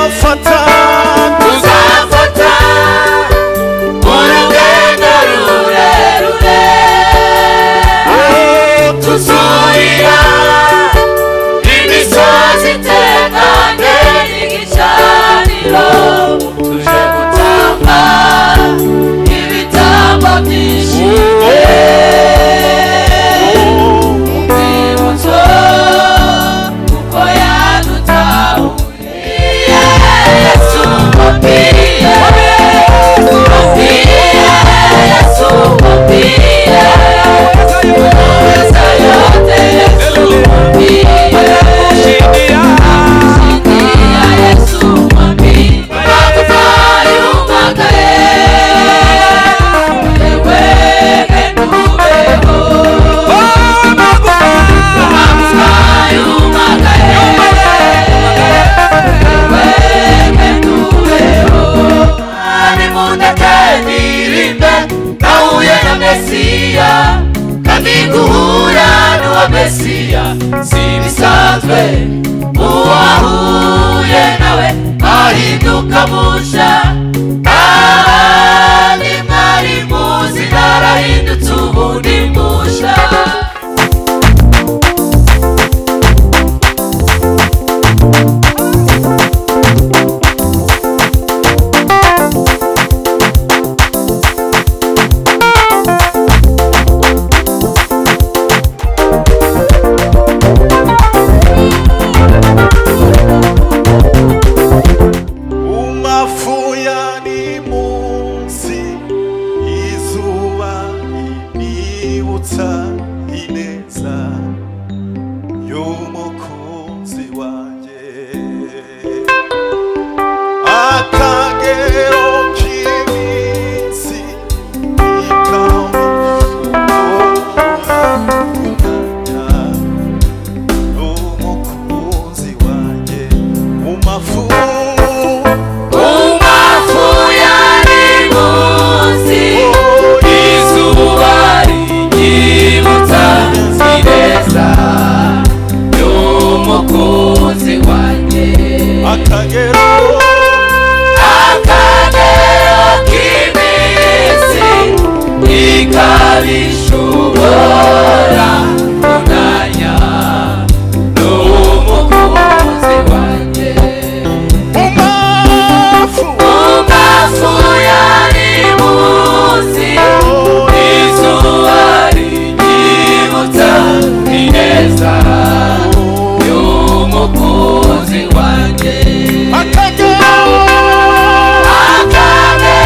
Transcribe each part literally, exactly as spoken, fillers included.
tuzafata tuzafata urugendo rurerure tuzurira imisozi itekanye n'igicaniro tuje gutamba ibitambo byishimye umwibutso kuko yadutahuye Yesu mubwiye mubwiye Yesu mubwiye unaweza yote Yesu mubwiye shindia Yesu mubwiye makufayi umagaye ewe genubeho makufayi umagaye ewe genubeho nimundeke nirimbe nahuye na Mesiya kandi guhura n'uwa Mesiya si bisanzwe uwahuye nawe ahinduka musha kandi mwari muzi narahindutse ubundi musha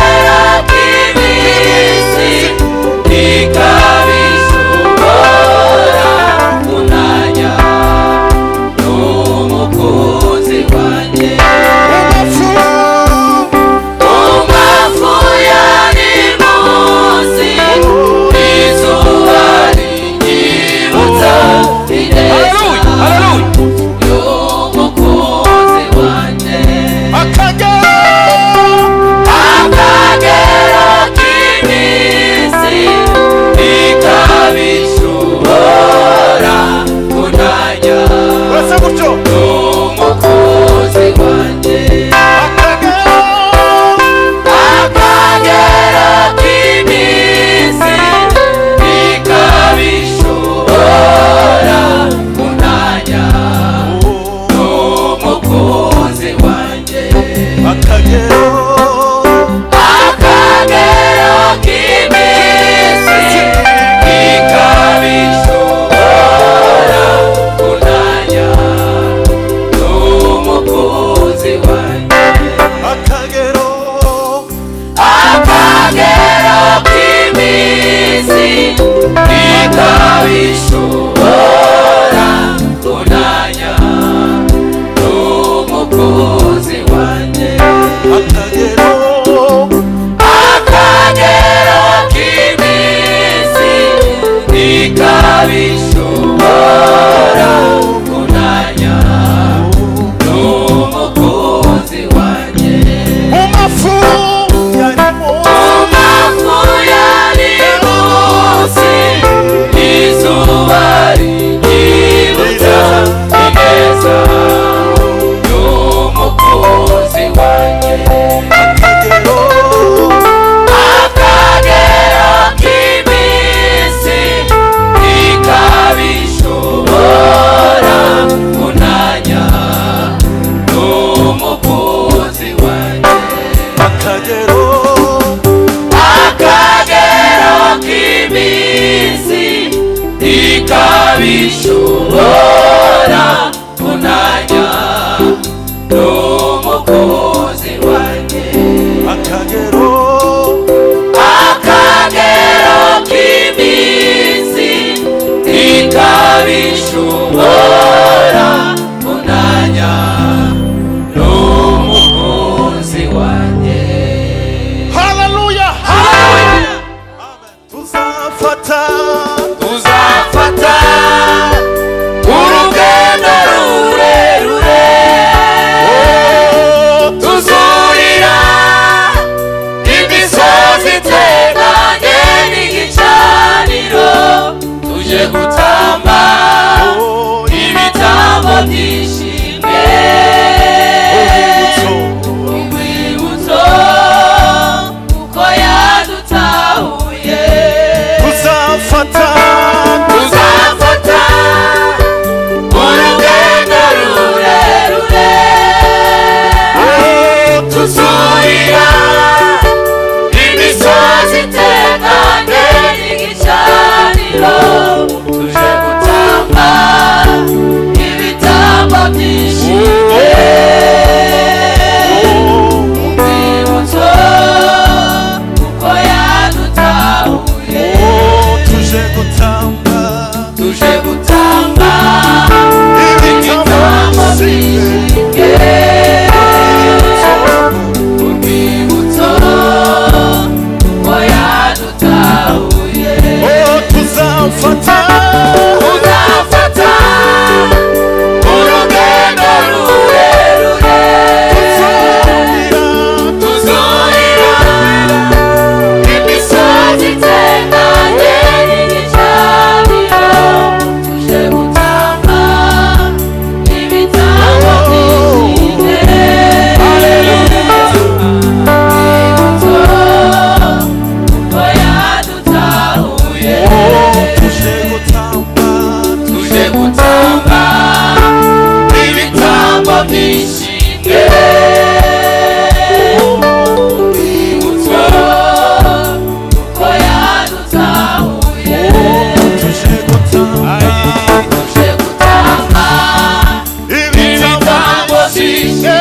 Oh byishimo urwibutso kuko yadutahuye tuje gutamba tuje gutamba ibitambo byishimye urwibutso kuko yadutahuye tuzamfata tuzafata urugendo rurerure tuzurira imisozi iteganye n'igicaniro tuje gutamba ibitambo byishimye urwibutso kuko yadutahuye tuje gutamba tuje gutamba ibitambo byishimye urwibutso kuko yadutahuye tuje gutamba tuje gutamba ibitambo byishimye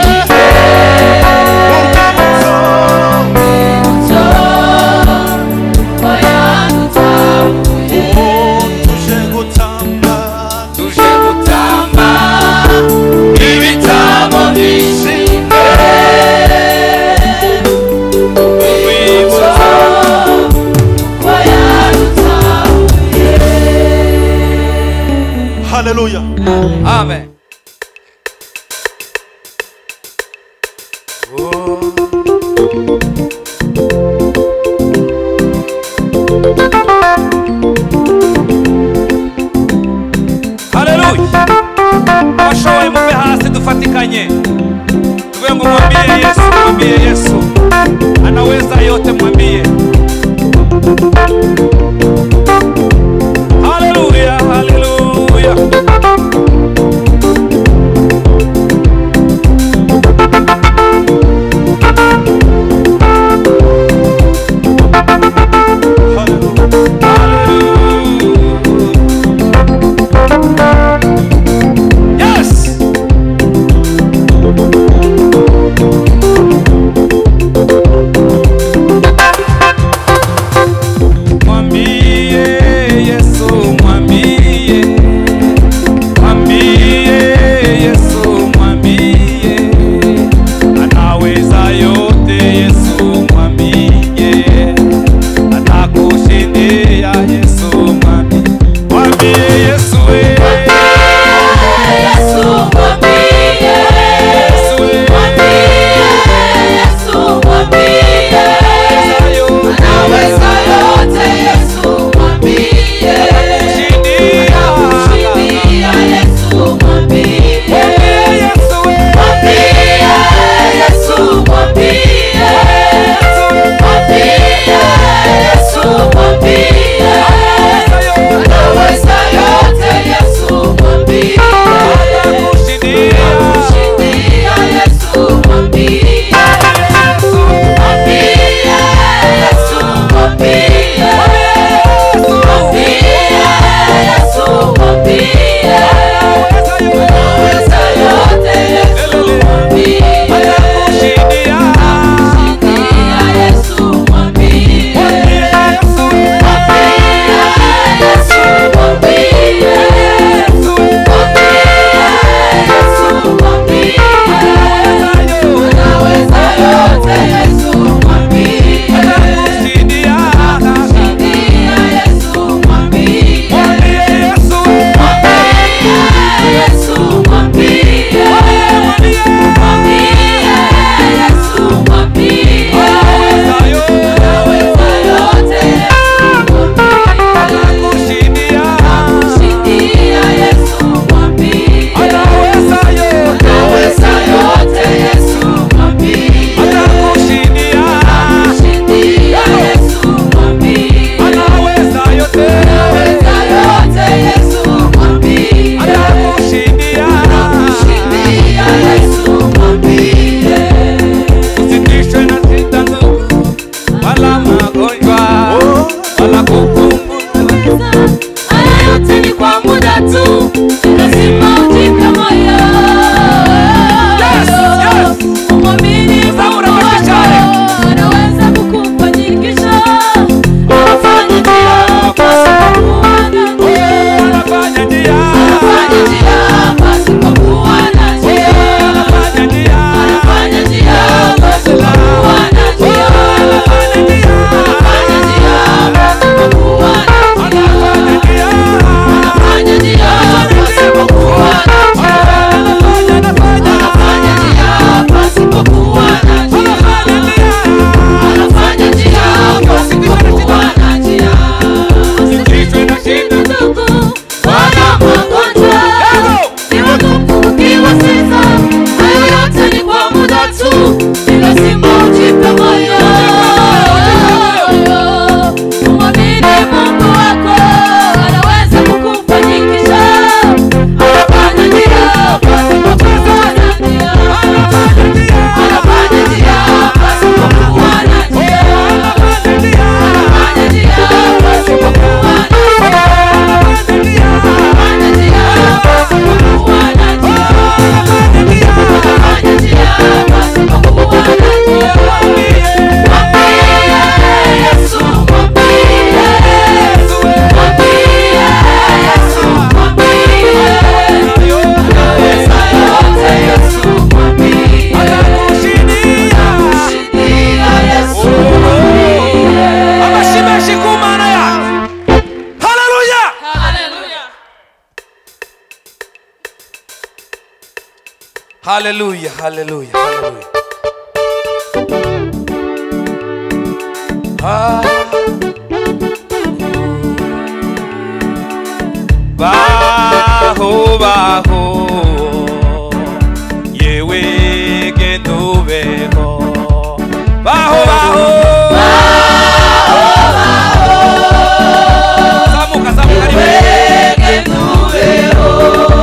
urwibutso kuko yadutahuye tuje gutamba tuje gutamba ibitambo byishimye urwibutso kuko yadutahuye. haleluya Amen. Haleluya. Abashoboye muve hasi dufatikanye tuvuge ngo mwambie Yesu, mwambie Yesu anaweza yote, mwambie. Haleluya, haleluya. Yes. Mwambie Hallelujah, hallelujah, hallelujah. Ah. Baho baho yewe gendubeho baho baho zamuka zamuka yewe gendubeho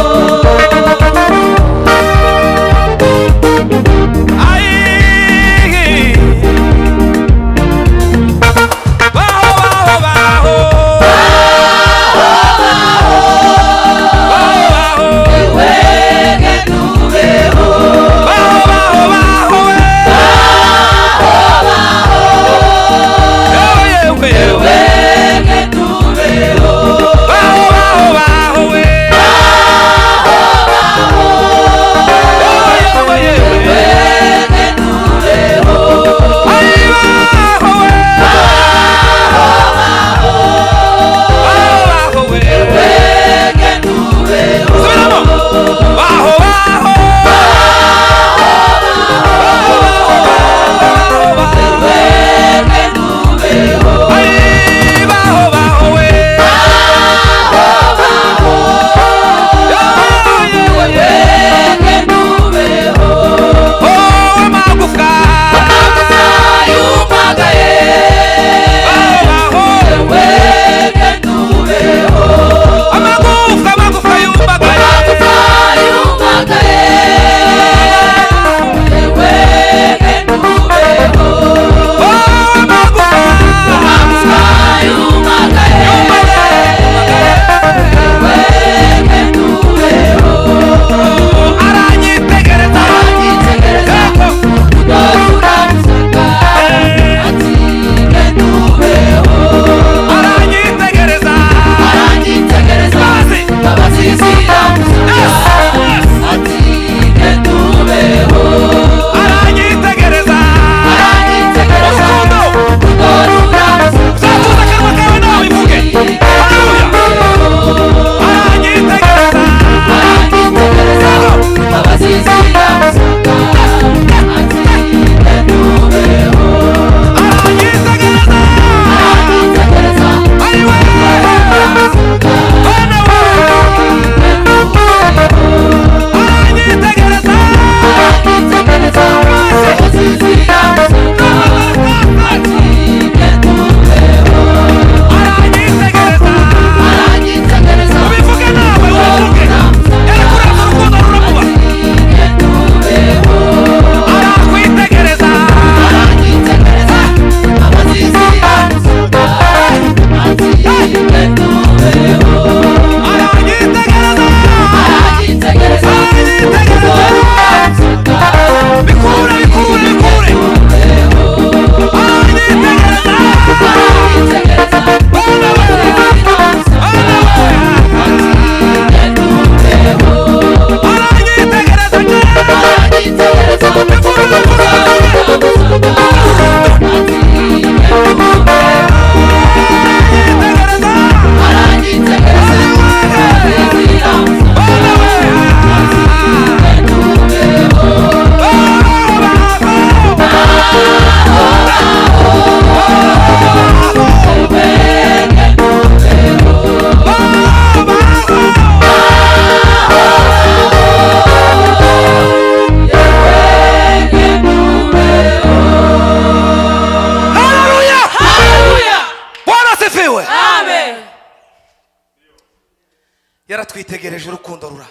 yaratwitegereje urukundo rura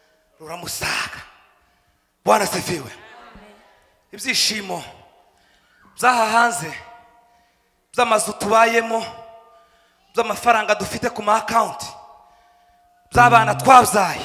ruramusaga. Bwana sifiwe. Ibyishimo byaha hanze by'amazu tubayemo by'amafaranga dufite ku ma account by'abana twabyaye,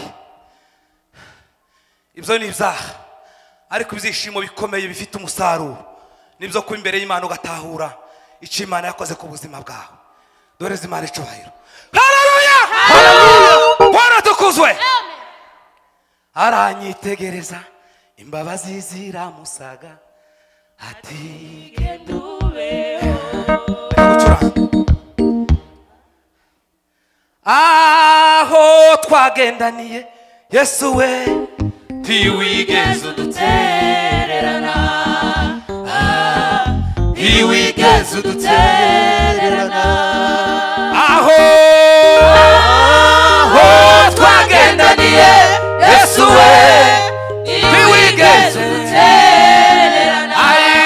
ibyo ni ibyaha, ariko ibyishimo bikomeye bifite umusaruro nibyo ko imbere y'Imana ugatahura icyo Imana yakoze ku buzima bwawe. Dore zimana icubahiro. Haleluya, haleluya, Bwana tukuzwe. Amen. Aranyitegereza imbabazi ziramusaga ati gendubeho. Aho twagendaniye Yesu we ntiwigeze udutererana, ntiwigeze udutererana. aho aho twagendaniye Yesu we ntiwigeze udutererana,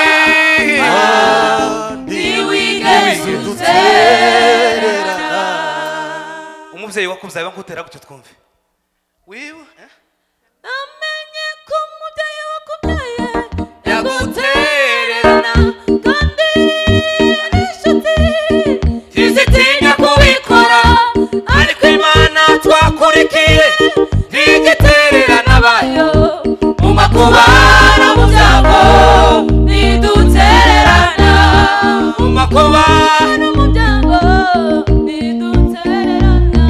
ntiwigeze udutererana. umubyeyi wakubyaye bakutera gutyo twumve wiwe namenye ko umubyeyi wakubyaye yagutererana kandi ari inshuti ntizitinya kubikora, ariko Imana twakurikiye ntigitererana abayo mu makuba no mu byago ntidutererana, mu makuba no mu byago ntidutererana.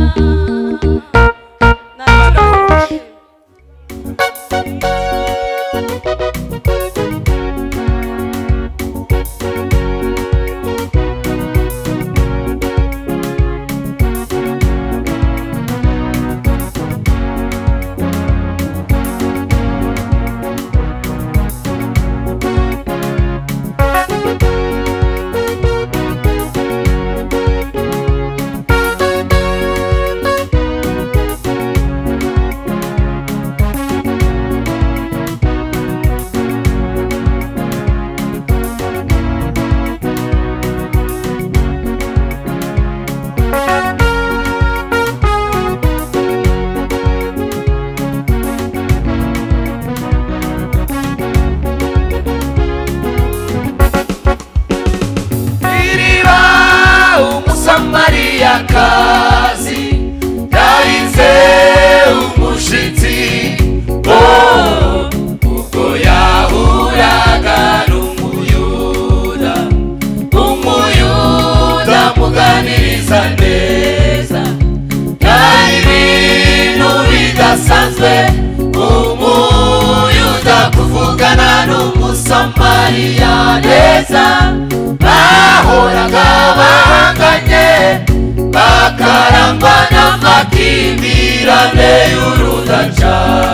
Mariyakazi yahize umushitsi, oh, ubwo yahuraga n'umuyuda, umuyuda muganiriza neza, yari ibintu bidasanzwe umuyuda kuvugana n'umusamariya neza, bahoraga bahanganye bakarangwa n'amakimbirane y'urudaca.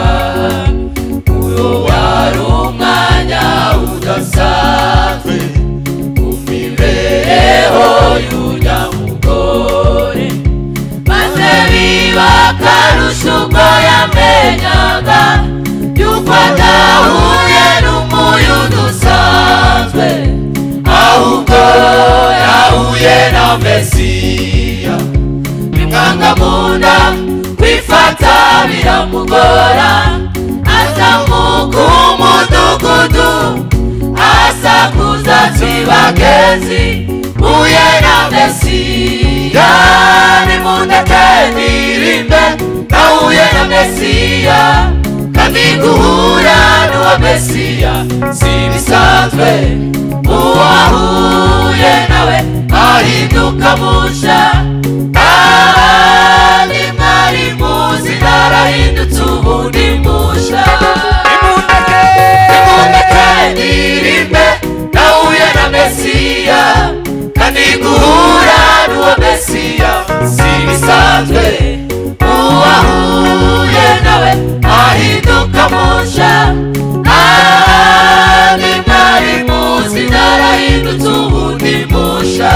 Uyo wari umwanya udasanzwe mu mibereho y'urya mugore, maze biba akarusho ubwo yamenyaga yuko adahuye n'umuyuda usanzwe, ahubwo yahuye na Mesiya. Bimwanga munda kwifata biramugora, azamuka umudugudu asakuza ati bagenzi huye na Mesiya, nimundeke ndirimbe nahuye na Mesiya, kandi guhura n'uwa Mesiya si bisanzwe, uwahuye nawe ahinduka musha, kandi mwari muzi narahindutse ubundi musha. Nimundeke ndirimbe nahuye na Mesiya, kandi guhura n'uwa Mesiya si bisanzwe, uwahuye nawe ahinduka musha, kandi mwari muzi narahindutse ubundi musha.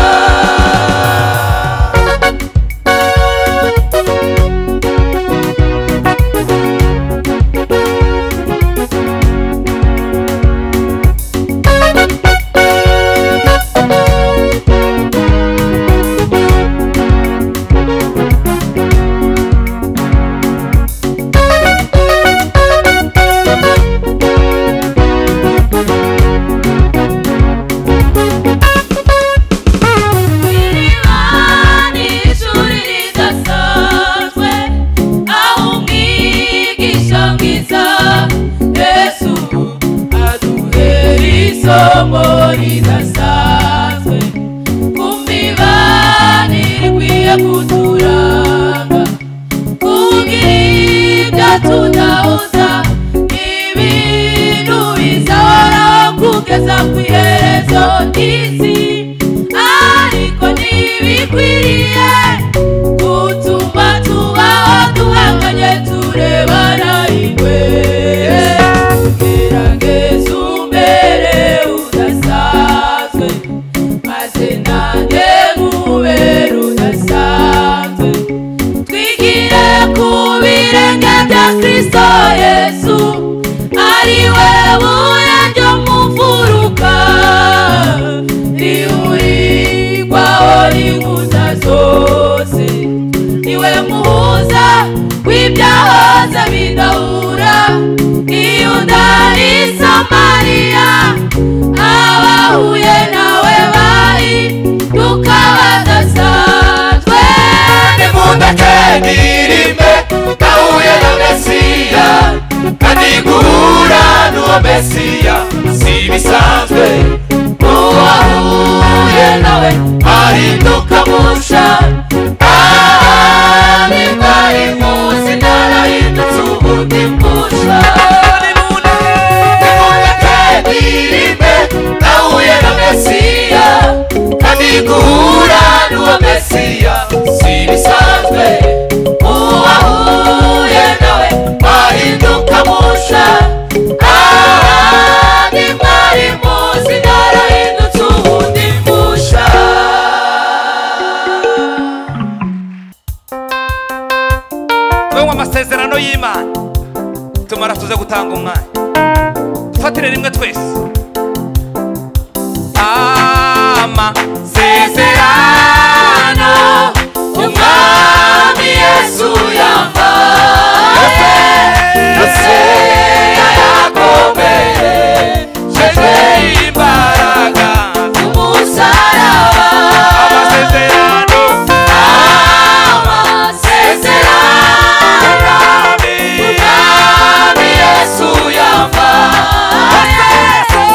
Isomo ridasanzwe kumibanire ikwiye kuturanga, kugira ibyo tudahuza ibintu bizahora kugeza ku iherezo ry'isi, ariko ntibikwiriye gutuma tubaho duhanganye turebana ingwe. si bisanzwe uwahuye nawe ahinduka musha ari bari muzi narahindutse ubundi musha nimuneke nahuye na Mesiya kandi guhura n'uwo Mesiya si bisanzwe uwahuye nawe ahinduka musha ari bari muzi narahindutse ubundi musha. Twewe amasezerano y'Imana tumara tuze gutanga umwanya dufatire rimwe twese amasezerano umwami Yesu yambaye yose yayakomeye jeje imbaraga umusaraba amasezerano amasezerano umwami Yesu yambaye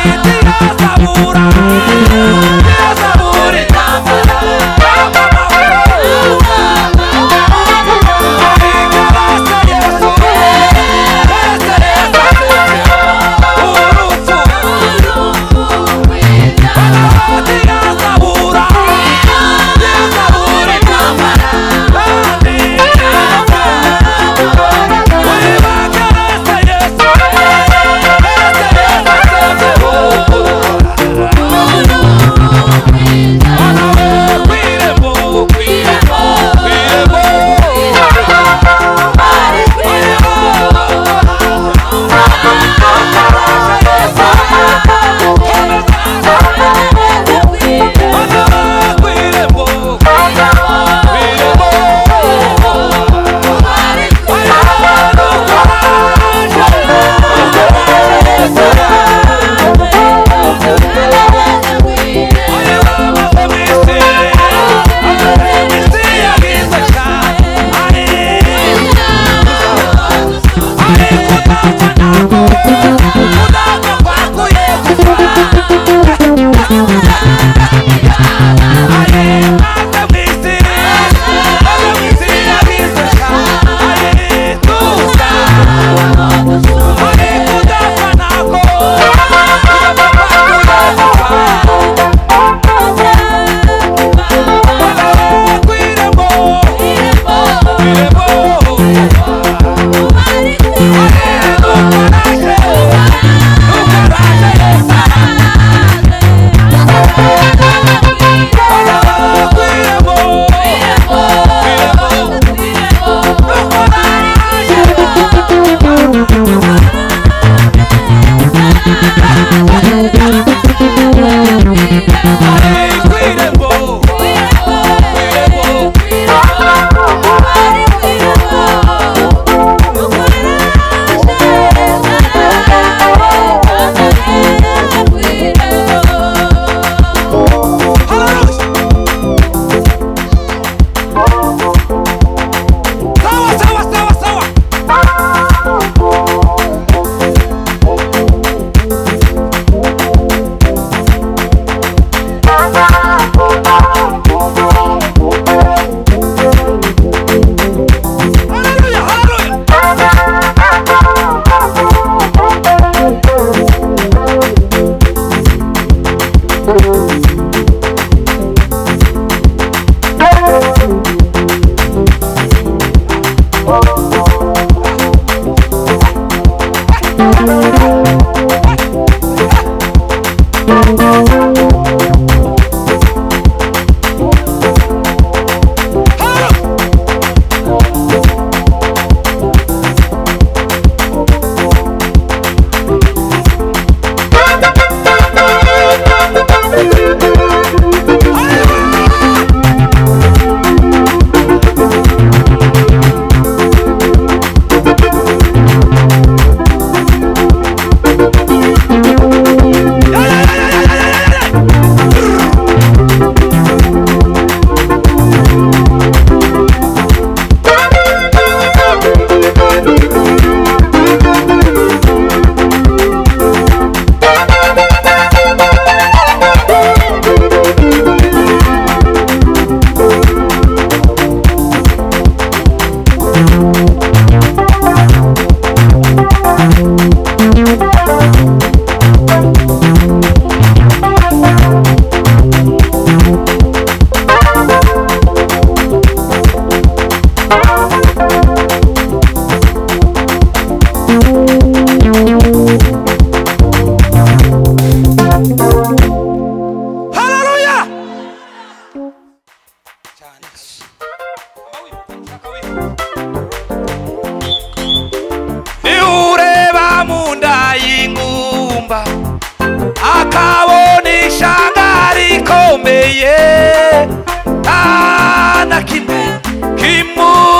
Kimwe kimu